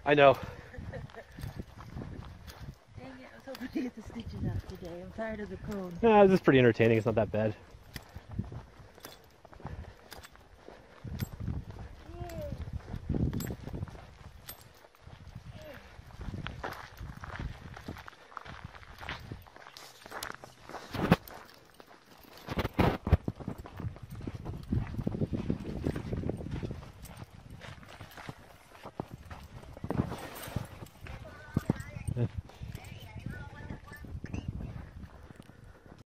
I know. Dang it, I was hoping to get the stitches out today. I'm tired of the cone. This is pretty entertaining. It's not that bad. Yeah.